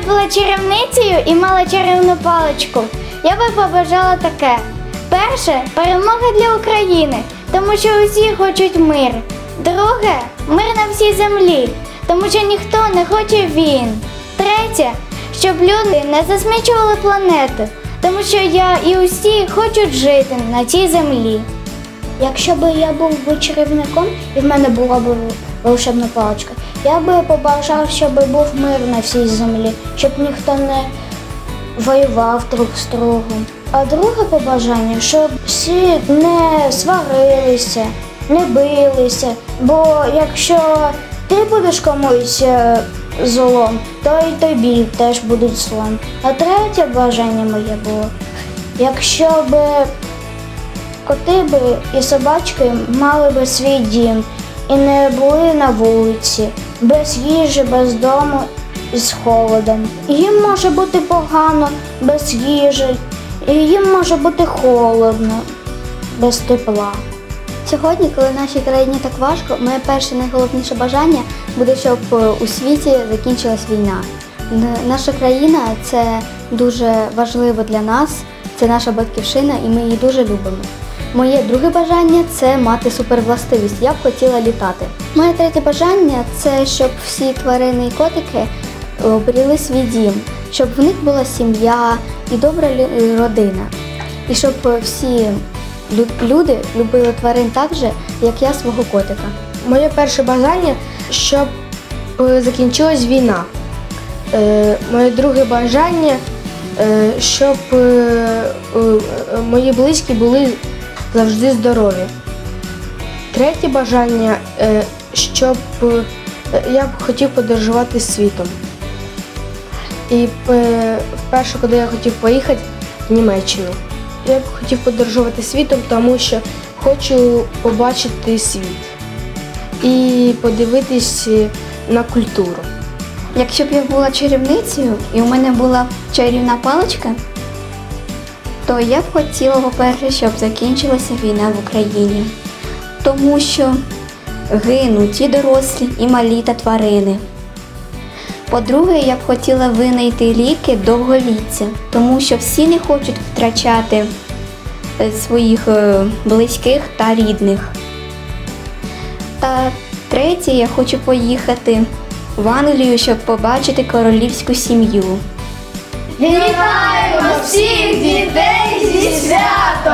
була чарівницею і мала чарівну паличку, я би побажала таке. Перше – перемога для України, тому що усі хочуть мир. Друге – мир на всій землі, тому що ніхто не хоче війн. Третє – щоб люди не засмічували планету, тому що я і усі хочуть жити на цій землі. Якщо б я був би чарівником і в мене була б волшебна паличка, я би побажав, щоб був мир на всій землі, щоб ніхто не воював друг з другом. А друге побажання, щоб всі не сварилися, не билися, бо якщо ти будеш комусь злом, то й тобі теж будуть злом. А третє бажання моє було, якщо б коти і собачки мали би свій дім і не були на вулиці, без їжі, без дому і з холодом. Їм може бути погано без їжі, і їм може бути холодно без тепла. Сьогодні, коли в нашій країні так важко, моє перше найголовніше бажання буде, щоб у світі закінчилась війна. Наша країна – це дуже важливо для нас, це наша батьківщина і ми її дуже любимо. Моє друге бажання – це мати супервластивість, я б хотіла літати. Моє третє бажання – це щоб всі тварини і котики обрели свій дім, щоб в них була сім'я і добра родина. І щоб всі люди любили тварин так же, як я свого котика. Моє перше бажання, щоб закінчилась війна. Моє друге бажання, щоб мої близькі були завжди здорові. Третє бажання, щоб я б хотів подорожувати світом. І вперше, коли я хотів поїхати в Німеччину. Я б хотів подорожувати світом, тому що хочу побачити світ і подивитись на культуру. Якщо б я була чарівницею і у мене була чарівна паличка, то я б хотіла, по-перше, щоб закінчилася війна в Україні. Тому що гинуть і дорослі, і малі та тварини. По-друге, я б хотіла винайти ліки довголіття, тому що всі не хочуть втрачати своїх близьких та рідних. Та третє, я хочу поїхати в Англію, щоб побачити королівську сім'ю. Вітаємо всіх дітей зі святом!